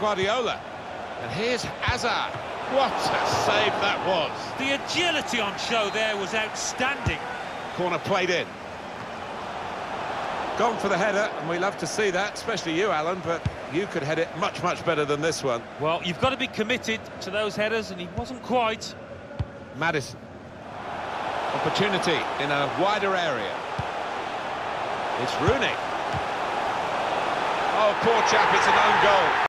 Guardiola. And here's Hazard. What a save that was. The agility on show there was outstanding. Corner played in. Gone for the header, and we love to see that, especially you, Alan, but you could head it much, much better than this one. Well, you've got to be committed to those headers, and he wasn't quite. Maddison. Opportunity in a wider area. It's Rooney. Oh, poor chap, it's an own goal.